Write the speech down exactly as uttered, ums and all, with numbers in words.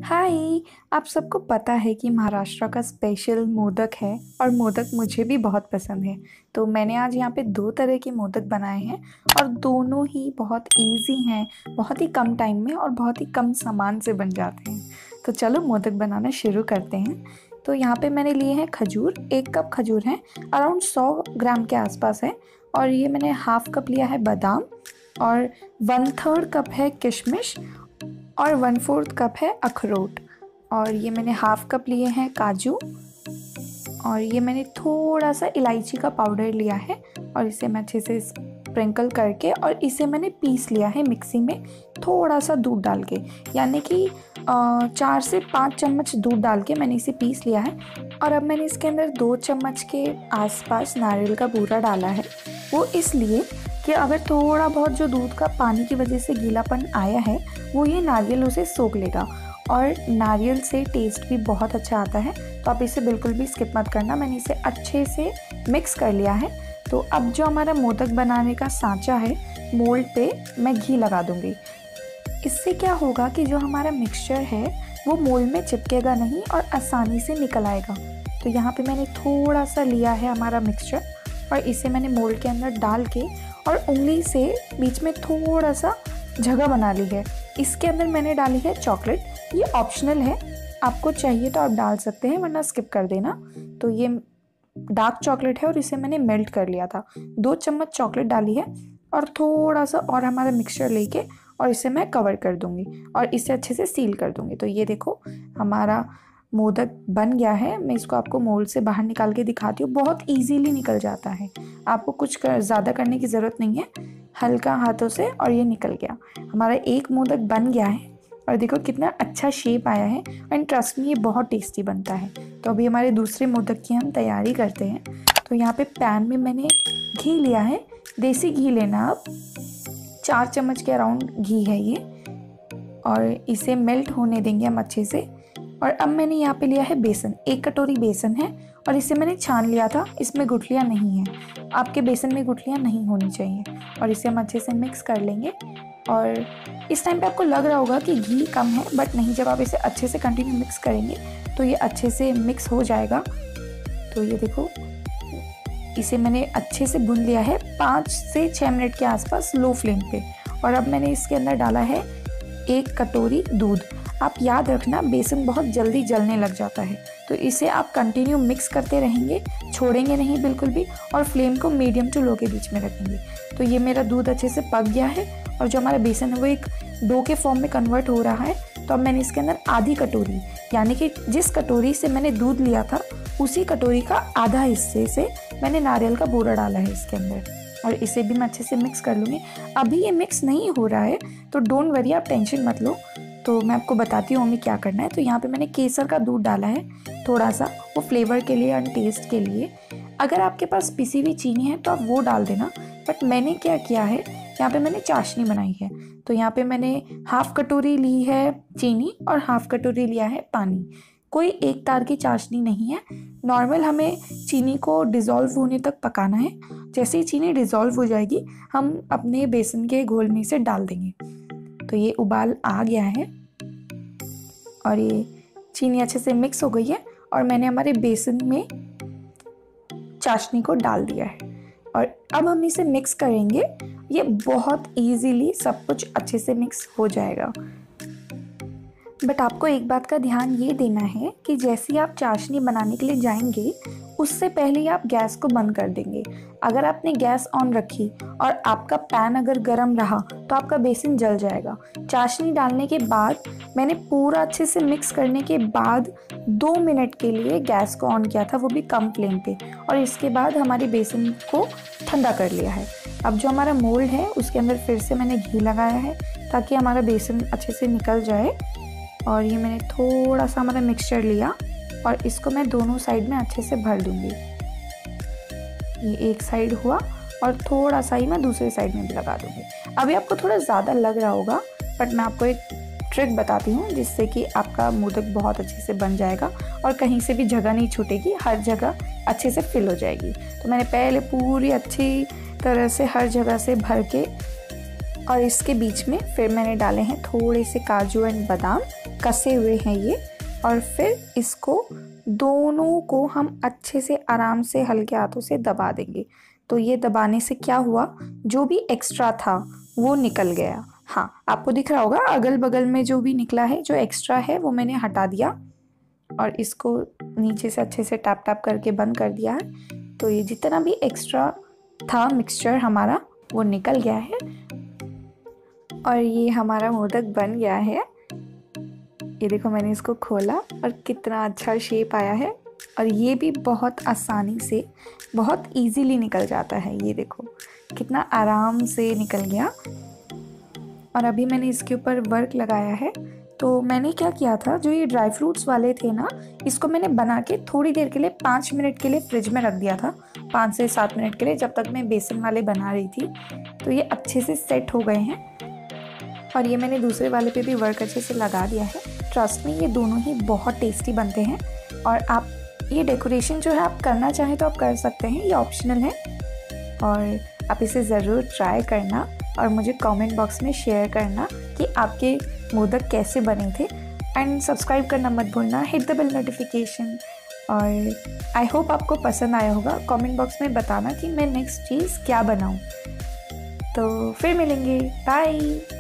हाय। आप सबको पता है कि महाराष्ट्र का स्पेशल मोदक है और मोदक मुझे भी बहुत पसंद है। तो मैंने आज यहाँ पे दो तरह के मोदक बनाए हैं और दोनों ही बहुत इजी हैं, बहुत ही कम टाइम में और बहुत ही कम सामान से बन जाते हैं। तो चलो मोदक बनाना शुरू करते हैं। तो यहाँ पे मैंने लिए हैं खजूर, एक कप खजूर है, अराउंड सौ ग्राम के आसपास है। और ये मैंने हाफ कप लिया है बादाम और वन थर्ड कप है किशमिश और वन फोर्थ कप है अखरोट। और ये मैंने हाफ कप लिए हैं काजू और ये मैंने थोड़ा सा इलायची का पाउडर लिया है और इसे मैं अच्छे से स्प्रिंकल करके और इसे मैंने पीस लिया है मिक्सी में थोड़ा सा दूध डाल के, यानी कि चार से पाँच चम्मच दूध डाल के मैंने इसे पीस लिया है। और अब मैंने इसके अंदर दो चम्मच के आसपास नारियल का बूरा डाला है। वो इसलिए कि अगर थोड़ा बहुत जो दूध का पानी की वजह से गीलापन आया है वो ये नारियल उसे सोख लेगा और नारियल से टेस्ट भी बहुत अच्छा आता है। तो आप इसे बिल्कुल भी स्किप मत करना। मैंने इसे अच्छे से मिक्स कर लिया है। तो अब जो हमारा मोदक बनाने का सांचा है, मोल्ड पे मैं घी लगा दूंगी। इससे क्या होगा कि जो हमारा मिक्सचर है वो मोल्ड में चिपकेगा नहीं और आसानी से निकल आएगा। तो यहाँ पे मैंने थोड़ा सा लिया है हमारा मिक्सचर और इसे मैंने मोल्ड के अंदर डाल के और उंगली से बीच में थोड़ा सा जगह बना ली है। इसके अंदर मैंने डाली है चॉकलेट। ये ऑप्शनल है, आपको चाहिए तो आप डाल सकते हैं वरना स्किप कर देना। तो ये डार्क चॉकलेट है और इसे मैंने मेल्ट कर लिया था। दो चम्मच चॉकलेट डाली है और थोड़ा सा और हमारा मिक्सचर लेके और इसे मैं कवर कर दूंगी और इसे अच्छे से सील कर दूंगी। तो ये देखो हमारा मोदक बन गया है। मैं इसको आपको मोल्ड से बाहर निकाल के दिखाती हूँ। बहुत इजीली निकल जाता है, आपको कुछ कर, ज़्यादा करने की ज़रूरत नहीं है, हल्का हाथों से और ये निकल गया। हमारा एक मोदक बन गया है और देखो कितना अच्छा शेप आया है एंड ट्रस्ट में ये बहुत टेस्टी बनता है। तो अभी हमारे दूसरे मोदक की हम तैयारी करते हैं। तो यहाँ पे पैन में मैंने घी लिया है, देसी घी लेना आप, चार चम्मच के अराउंड घी है ये, और इसे मेल्ट होने देंगे हम अच्छे से। और अब मैंने यहाँ पे लिया है बेसन, एक कटोरी बेसन है और इसे मैंने छान लिया था, इसमें गुठलियाँ नहीं हैं। आपके बेसन में गुठलियाँ नहीं होनी चाहिए। और इसे हम अच्छे से मिक्स कर लेंगे। और इस टाइम पे आपको लग रहा होगा कि घी कम है, बट नहीं, जब आप इसे अच्छे से कंटिन्यू मिक्स करेंगे तो ये अच्छे से मिक्स हो जाएगा। तो ये देखो इसे मैंने अच्छे से भून लिया है पाँच से छः मिनट के आसपास लो फ्लेम पे। और अब मैंने इसके अंदर डाला है एक कटोरी दूध। आप याद रखना बेसन बहुत जल्दी जलने लग जाता है, तो इसे आप कंटिन्यू मिक्स करते रहेंगे, छोड़ेंगे नहीं बिल्कुल भी, और फ्लेम को मीडियम टू लो के बीच में रखेंगे। तो ये मेरा दूध अच्छे से पक गया है और जो हमारा बेसन है वो एक डो के फॉर्म में कन्वर्ट हो रहा है। तो अब मैंने इसके अंदर आधी कटोरी, यानी कि जिस कटोरी से मैंने दूध लिया था उसी कटोरी का आधा हिस्से से मैंने नारियल का बूरा डाला है इसके अंदर, और इसे भी मैं अच्छे से मिक्स कर लूँगी। अभी ये मिक्स नहीं हो रहा है तो डोंट वरी, आप टेंशन मत लो। तो मैं आपको बताती हूँ हमें क्या करना है। तो यहाँ पे मैंने केसर का दूध डाला है थोड़ा सा, वो फ्लेवर के लिए एंड टेस्ट के लिए। अगर आपके पास पिसी हुई चीनी है तो आप वो डाल देना, बट मैंने क्या किया है, यहाँ पे मैंने चाशनी बनाई है। तो यहाँ पे मैंने हाफ कटोरी ली है चीनी और हाफ कटोरी लिया है पानी। कोई एक तार की चाशनी नहीं है, नॉर्मल हमें चीनी को डिज़ोल्व होने तक पकाना है। जैसे ही चीनी डिज़ोल्व हो जाएगी हम अपने बेसन के घोल में इसे डाल देंगे। तो ये उबाल आ गया है और ये चीनी अच्छे से मिक्स हो गई है और मैंने हमारे बेसन में चाशनी को डाल दिया है और अब हम इसे मिक्स करेंगे। ये बहुत इजीली सब कुछ अच्छे से मिक्स हो जाएगा। बट आपको एक बात का ध्यान ये देना है कि जैसे ही आप चाशनी बनाने के लिए जाएंगे उससे पहले ही आप गैस को बंद कर देंगे। अगर आपने गैस ऑन रखी और आपका पैन अगर गर्म रहा तो आपका बेसन जल जाएगा। चाशनी डालने के बाद मैंने पूरा अच्छे से मिक्स करने के बाद दो मिनट के लिए गैस को ऑन किया था, वो भी कम फ्लेम पे, और इसके बाद हमारे बेसन को ठंडा कर लिया है। अब जो हमारा मोल्ड है उसके अंदर फिर से मैंने घी लगाया है ताकि हमारा बेसन अच्छे से निकल जाए। और ये मैंने थोड़ा सा हमारा मिक्सचर लिया और इसको मैं दोनों साइड में अच्छे से भर दूंगी। ये एक साइड हुआ और थोड़ा सा ही मैं दूसरे साइड में भी लगा दूंगी। अभी आपको थोड़ा ज़्यादा लग रहा होगा, बट मैं आपको एक ट्रिक बताती हूँ जिससे कि आपका मोदक बहुत अच्छे से बन जाएगा और कहीं से भी जगह नहीं छूटेगी, हर जगह अच्छे से फिल हो जाएगी। तो मैंने पहले पूरी अच्छी तरह से हर जगह से भर के और इसके बीच में फिर मैंने डाले हैं थोड़े से काजू एंड बादाम, कसे हुए हैं ये। और फिर इसको दोनों को हम अच्छे से आराम से हल्के हाथों से दबा देंगे। तो ये दबाने से क्या हुआ, जो भी एक्स्ट्रा था वो निकल गया। हाँ, आपको दिख रहा होगा अगल बगल में जो भी निकला है, जो एक्स्ट्रा है वो मैंने हटा दिया और इसको नीचे से अच्छे से टैप टैप करके बंद कर दिया है। तो ये जितना भी एक्स्ट्रा था मिक्सचर हमारा वो निकल गया है और ये हमारा मोदक बन गया है। ये देखो, मैंने इसको खोला और कितना अच्छा शेप आया है और ये भी बहुत आसानी से, बहुत इजीली निकल जाता है। ये देखो कितना आराम से निकल गया। और अभी मैंने इसके ऊपर वर्क लगाया है। तो मैंने क्या किया था, जो ये ड्राई फ्रूट्स वाले थे ना, इसको मैंने बना के थोड़ी देर के लिए, पाँच मिनट के लिए फ्रिज में रख दिया था, पाँच से सात मिनट के लिए, जब तक मैं बेसन वाले बना रही थी। तो ये अच्छे से सेट हो गए हैं और ये मैंने दूसरे वाले पे भी वर्क अच्छे से लगा दिया है। ट्रस्ट में ये दोनों ही बहुत टेस्टी बनते हैं। और आप ये डेकोरेशन जो है आप करना चाहें तो आप कर सकते हैं, ये ऑप्शनल है। और आप इसे ज़रूर ट्राई करना और मुझे कमेंट बॉक्स में शेयर करना कि आपके मोदक कैसे बने थे। एंड सब्सक्राइब करना मत भूलना, हिट द बेल नोटिफिकेशन। और आई होप आपको पसंद आया होगा। कमेंट बॉक्स में बताना कि मैं नेक्स्ट चीज़ क्या बनाऊँ। तो फिर मिलेंगे, बाय।